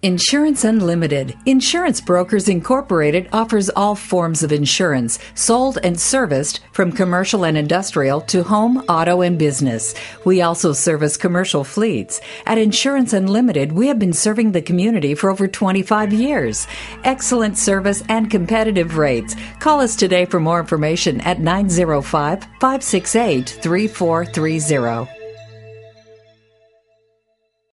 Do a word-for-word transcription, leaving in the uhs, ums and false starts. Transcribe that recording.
Insurance Unlimited. Insurance Brokers Incorporated offers all forms of insurance, sold and serviced from commercial and industrial to home, auto, and business. We also service commercial fleets. At Insurance Unlimited, we have been serving the community for over twenty-five years. Excellent service and competitive rates. Call us today for more information at nine zero five, five six eight, three four three zero.